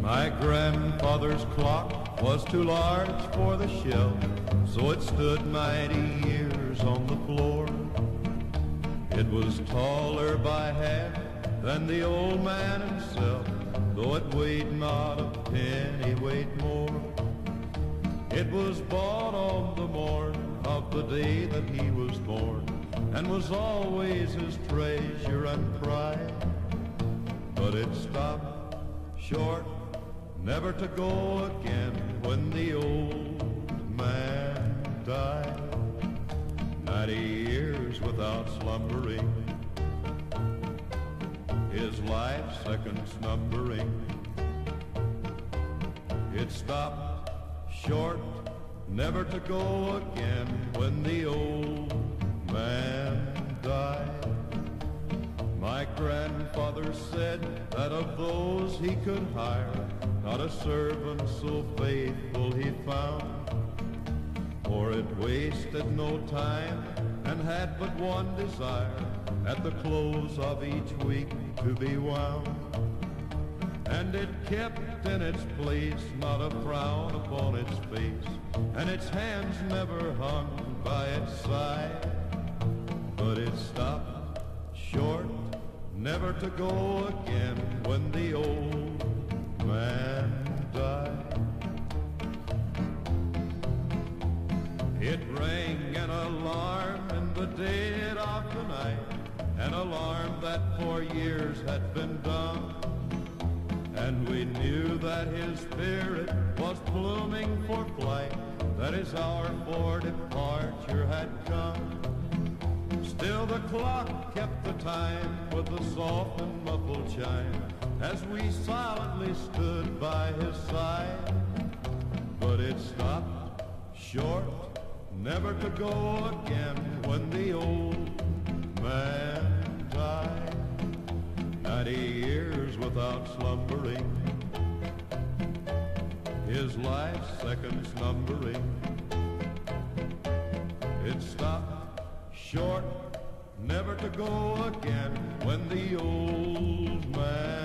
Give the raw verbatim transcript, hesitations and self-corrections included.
My grandfather's clock was too large for the shelf, so it stood ninety years on the floor. It was taller by half than the old man himself, though it weighed not a pennyweight more. It was bought on the morn of the day that he was born, and was always his treasure and pride. But it stopped short, never to go again, when the old man died. Ninety years without slumbering, his life seconds numbering. It stopped short, never to go again, when the old man died. My grandfather said that of those he could hire, not a servant so faithful he found. For it wasted no time and had but one desire, at the close of each week to be wound. And it kept in its place not a frown upon its face, and its hands never hung by its side. But it stopped short, never to go again, when the old man died. It rang an alarm in the dead of the night, an alarm that for years had been dumb. And we knew that his spirit was blooming for flight, that his hour for departure had come. Still the clock kept the time with a soft and muffled chime, as we silently stood by his side. But it stopped short, never to go again, when the old man died. Ninety years without slumbering, his life seconds numbering. It stopped short, never to go again, when the old man